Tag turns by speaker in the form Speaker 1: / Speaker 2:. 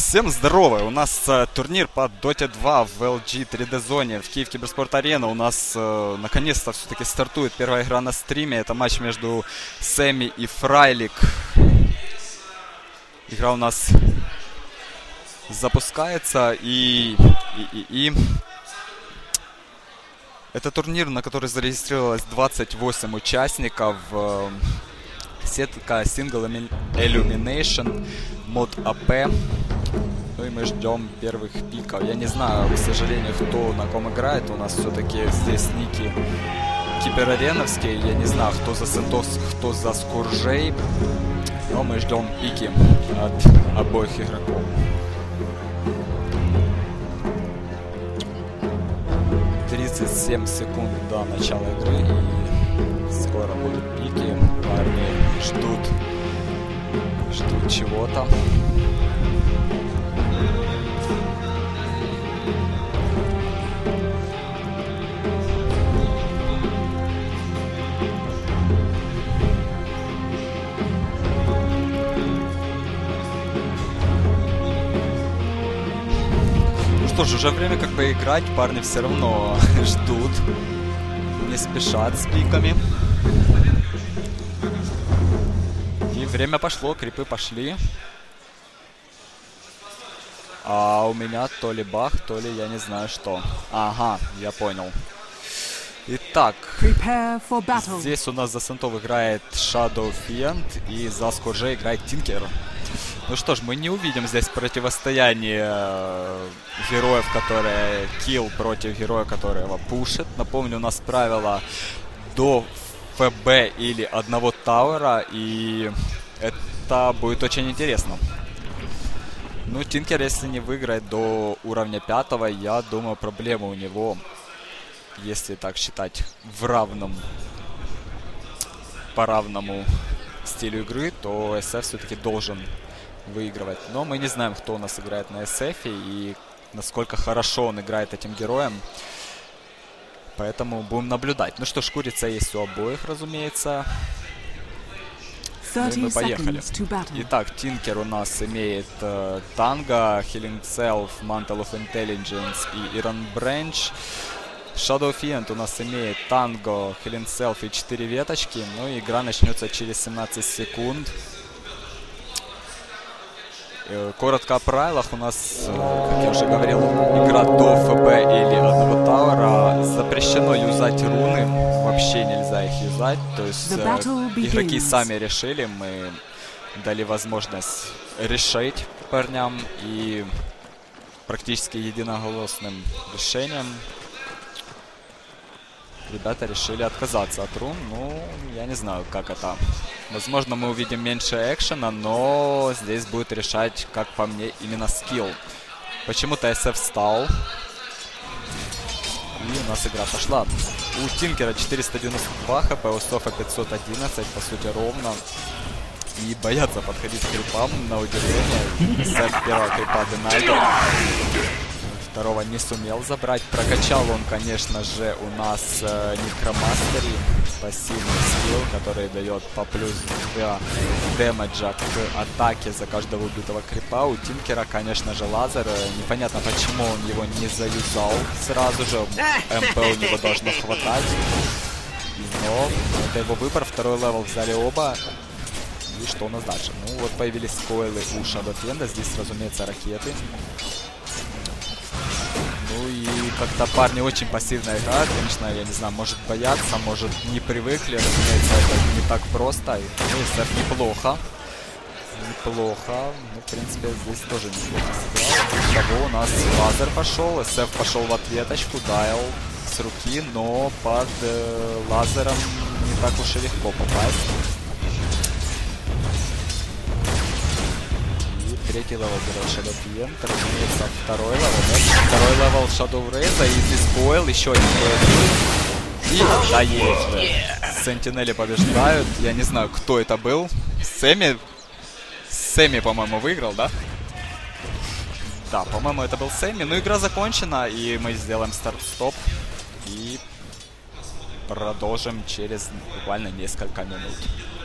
Speaker 1: Всем здорово! У нас турнир по Dota 2 в LG 3D зоне в Киев Киберспорт Арена. У нас наконец-то все-таки стартует первая игра на стриме. Это матч между Сэмми и Фрайлик. Игра у нас запускается и это турнир, на который зарегистрировалось 28 участников. Сетка Single Illumination, мод АП. Ну и мы ждем первых пиков. Я не знаю, к сожалению, кто на ком играет. У нас все-таки здесь ники киберареновские. Я не знаю, кто за Сентос, кто за Скуржей. Но мы ждем пики от обоих игроков. «37 секунд до начала игры, и скоро будут пики. Парни ждут чего-то. Ну что ж, уже время как бы играть, парни все равно ждут, не спешат с пиками. И время пошло, крипы пошли. А у меня то ли бах, то ли я не знаю что. Ага, я понял. Итак, здесь у нас за Сентов играет Shadow Fiend, и за Скорже играет Тинкер. Ну что ж, мы не увидим здесь противостояние героев, которые килл против героя, которого пушит. Напомню, у нас правило до ФБ или одного тауэра, и это будет очень интересно. Ну, Тинкер, если не выиграет до уровня 5, я думаю, проблема у него, если так считать, по равному стилю игры, то SF все-таки должен выигрывать. Но мы не знаем, кто у нас играет на SF и насколько хорошо он играет этим героем. Поэтому будем наблюдать. Ну что ж, курица есть у обоих, разумеется. Ну и мы поехали. Итак, Тинкер у нас имеет Танго, Healing Self, Mantle of Intelligence и Iron Branch. Shadow Fiend у нас имеет Танго, Healing Self и 4 веточки. Ну и игра начнется через 17 секунд. Коротко о правилах. У нас, как я уже говорил, игра до ФБ или одного тауэра. Запрещено юзать руны. Вообще нельзя их юзать. То есть игроки сами решили. Мы дали возможность решить парням. И практически единоголосным решением ребята решили отказаться от рун. Ну, я не знаю, как это. Возможно, мы увидим меньше экшена, но здесь будет решать, как по мне, именно скилл. Почему-то SF встал. И у нас игра пошла. У Тинкера 492 хп, у Софа 511, по сути, ровно. И боятся подходить к крипам, на удивление. SF первого крипа Денайдер. Второго не сумел забрать. Прокачал он, конечно же, у нас Некромастери. Пассивный скилл, который дает по плюс 2 дэмэджа к атаке за каждого убитого крипа. У Тинкера, конечно же, лазер. Непонятно, почему он его не заюзал сразу же. МП у него должно хватать. Но это его выбор. Второй левел взяли оба. И что у нас дальше? Ну вот появились койлы у Shadow Fiend. Здесь, разумеется, ракеты. Ну и как-то парни очень пассивно играют, конечно, я не знаю, может бояться, может не привыкли, разумеется, это не так просто. Ну и SF неплохо. Ну, в принципе, здесь тоже неплохо сыграл. Того у нас лазер пошел, SF пошел в ответочку, дайл с руки, но под лазером не так уж и легко попасть. Третий левел берет Shadow Fiend, разумеется, второй левел, да? Второй левел Shadow Raze, и здесь Бойл, еще один Бойл. И да, есть. Сентинели побеждают, я не знаю, кто это был. Сэмми, по-моему, выиграл, да? Да, по-моему, это был Сэмми. Ну, игра закончена, и мы сделаем старт-стоп. И продолжим через буквально несколько минут.